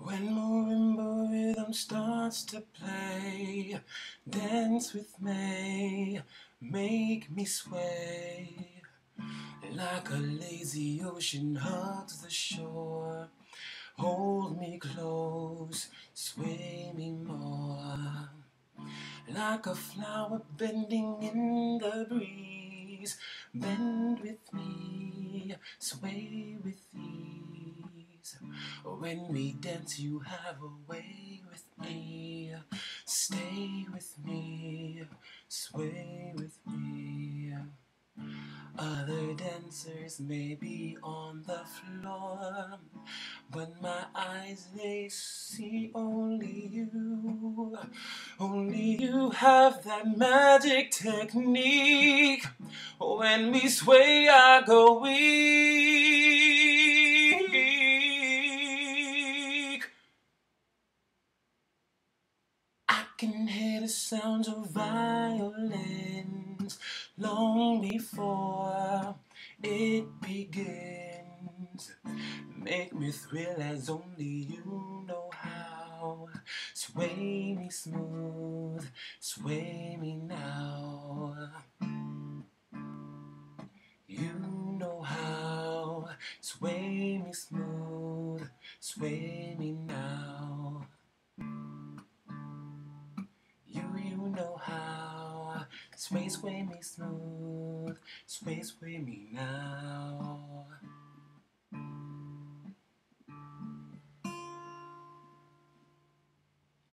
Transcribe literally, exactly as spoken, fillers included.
When marimba rhythm starts to play, dance with me, make me sway. Like a lazy ocean hugs the shore, hold me close, sway me more. Like a flower bending in the breeze, bend with me, sway with ease. When we dance you have a way with me, stay with me, sway with me. Other dancers may be on the floor, but my eyes, they see only you. Only you have that magic technique. When we sway, I go weak. I can hear the sounds of violins long before it begins. Make me thrill as only you know how. Sway me smooth, sway me now. You know how. Sway me smooth, sway me now. You, you know how. Sway, sway me smooth, sway, sway me now.